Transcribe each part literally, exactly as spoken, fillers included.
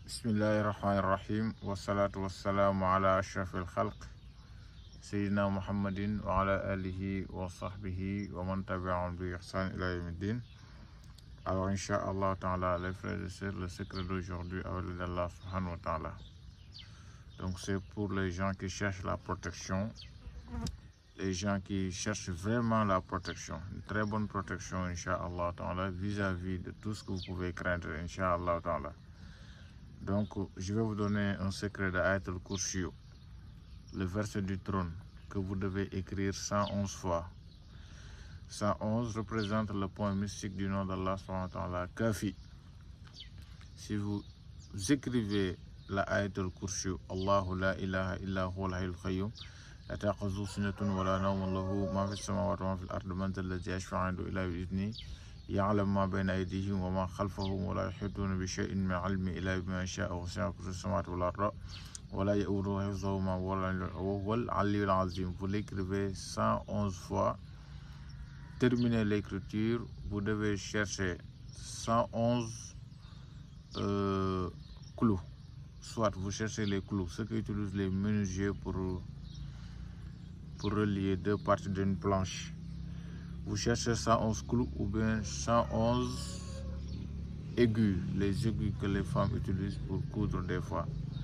bismillahi rahmani rahim wasalaatu wasalaamu ala ashraf alxalq sayidina muhammadin wa ala alihi wa sahbihi wa man tabiahum bi ihsan ila yawmi ddin. Alors inch'Allah taala, les frères et sœurs, le secret d'aujourd'hui avec Allah subhanahu wa taala. Donc c'est pour les gens qui cherchent la protection, les gens qui cherchent vraiment la protection, une très bonne protection inch'Allah taala vis-à-vis de tout ce que vous pouvez craindre inch'Allah taala. Donc je vais vous donner un secret de Ayatul Kursi, le verset du trône que vous devez écrire cent onze fois. cent onze représente le point mystique du nom d'Allah subhanahu wa ta'ala, Kafi. Si vous écrivez la Ayatul Kursi, Allahu la ilaha illa huwa al-hayyul qayyum, la ta'khudhuhu sinatun wa la nawmun lahu ma fi as-samawati wa ma fi al-ardi man dhal ladhi yashfa'u 'indahu illa bi-idhnihi ya'lamu ma bayna aydihim wa ma khalfahum wa la yuhituna bi shay'in min 'ilmihi illa bima sha'a wa wasi'a kursiyuhu as-samawati wal arda wa la ya'uduhu hifdhuhuma wa huwa al-'aliyyul 'azim. Vous l'écrivez cent onze fois. Terminez l'écriture, vous devez chercher cent onze euh, clous. Soit vous cherchez les clous, ceux qui utilisent les menuisiers pour, pour relier deux parties d'une planche. Vous cherchez cent onze clous ou bien cent onze aigus, les aigus que les femmes utilisent pour coudre des fois.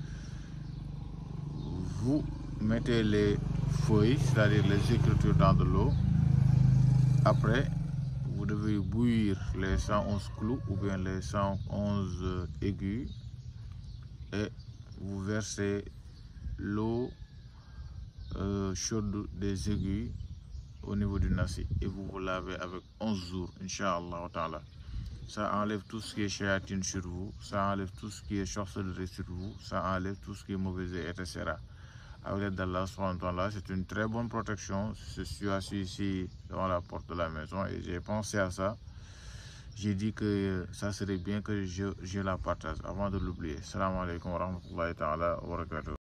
Vous mettez les feuilles, c'est-à-dire les écritures dans de l'eau. Après, vous devez bouillir les cent onze clous ou bien les cent onze aigus et vous versez l'eau euh, chaude des aigus au niveau du nasi et vous vous lavez avec onze jours, Inch'Allah ta'ala. Ça enlève tout ce qui est shayatine sur vous, ça enlève tout ce qui est sorcellerie sur vous, ça enlève tout ce qui est mauvais et cetera. Avec l'aide d'Allah subhanahu wa ta'ala, c'est une très bonne protection. Je suis assis ici devant la porte de la maison et j'ai pensé à ça. J'ai dit que ça serait bien que je, je la partage avant de l'oublier. Salam alaikum wa rahmatullahi ta'ala wa barakatuh.